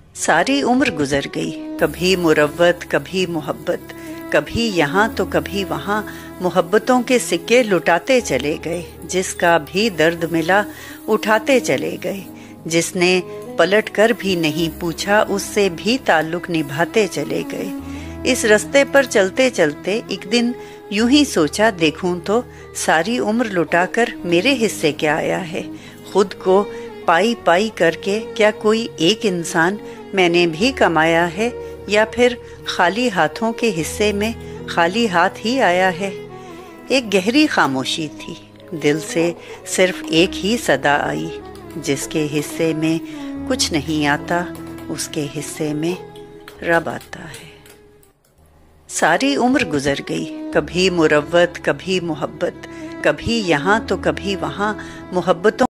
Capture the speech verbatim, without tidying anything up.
सारी उम्र गुजर गई, कभी मुरव्वत कभी मोहब्बत, कभी यहाँ तो कभी वहाँ, मोहब्बतों के सिक्के लुटाते चले गए। जिसका भी दर्द मिला उठाते चले गए, जिसने पलट कर भी नहीं पूछा उससे भी ताल्लुक निभाते चले गए। इस रास्ते पर चलते चलते एक दिन यूं ही सोचा, देखूं तो सारी उम्र लुटाकर मेरे हिस्से क्या आया है। खुद को पाई पाई करके क्या कोई एक इंसान मैंने भी कमाया है, या फिर खाली हाथों के हिस्से में खाली हाथ ही आया है। एक गहरी खामोशी थी, दिल से सिर्फ एक ही सदा आई, जिसके हिस्से में कुछ नहीं आता उसके हिस्से में रब आता है। सारी उम्र गुजर गई, कभी मुरव्वत कभी मोहब्बत, कभी यहाँ तो कभी वहाँ, मोहब्बतों